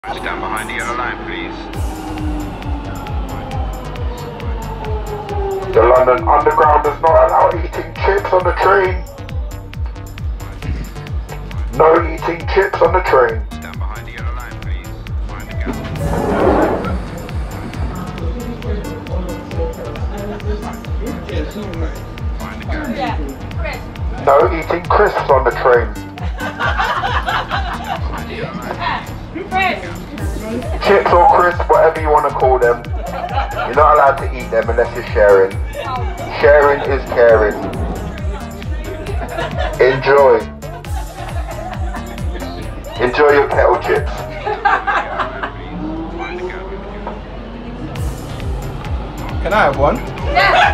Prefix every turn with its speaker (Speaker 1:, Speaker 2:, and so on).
Speaker 1: Stand behind the yellow line, please.
Speaker 2: The London Underground does not allow eating chips on the train. No eating chips on the train.
Speaker 1: Stand behind the yellow line, please. Find the gap. Find the gap.
Speaker 2: No eating crisps on the train.
Speaker 1: Find the yellow line.
Speaker 2: Chips or crisps, whatever you want to call them. You're not allowed to eat them unless you're sharing. Sharing is caring. Enjoy. Enjoy your kettle chips.
Speaker 1: Find the gap.
Speaker 3: Can I have one?
Speaker 4: Yeah.